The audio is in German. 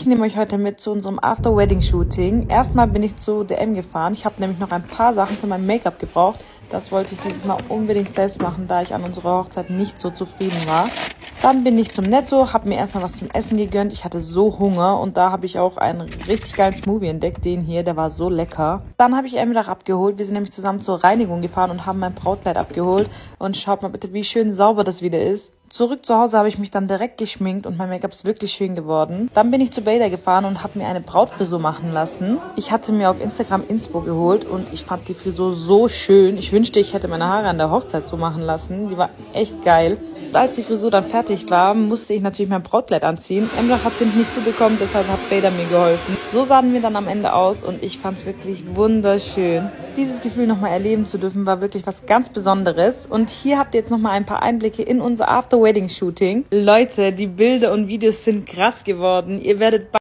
Ich nehme euch heute mit zu unserem After-Wedding-Shooting. Erstmal bin ich zu DM gefahren. Ich habe nämlich noch ein paar Sachen für mein Make-up gebraucht. Das wollte ich dieses Mal unbedingt selbst machen, da ich an unserer Hochzeit nicht so zufrieden war. Dann bin ich zum Netto, habe mir erstmal was zum Essen gegönnt. Ich hatte so Hunger und da habe ich auch einen richtig geilen Smoothie entdeckt, den hier, der war so lecker. Dann habe ich Emilach abgeholt. Wir sind nämlich zusammen zur Reinigung gefahren und haben mein Brautkleid abgeholt. Und schaut mal bitte, wie schön sauber das wieder ist. Zurück zu Hause habe ich mich dann direkt geschminkt und mein Make-up ist wirklich schön geworden. Dann bin ich zu Bader gefahren und habe mir eine Brautfrisur machen lassen. Ich hatte mir auf Instagram Inspo geholt und ich fand die Frisur so schön. Ich wünschte, ich hätte meine Haare an der Hochzeit so machen lassen. Die war echt geil. Als die Frisur dann fertig war, musste ich natürlich mein Brautkleid anziehen. Emrah hat es nicht zubekommen, deshalb hat Bader mir geholfen. So sahen wir dann am Ende aus und ich fand es wirklich wunderschön. Dieses Gefühl nochmal erleben zu dürfen, war wirklich was ganz Besonderes. Und hier habt ihr jetzt nochmal ein paar Einblicke in unser After-Wedding-Shooting. Leute, die Bilder und Videos sind krass geworden. Ihr werdet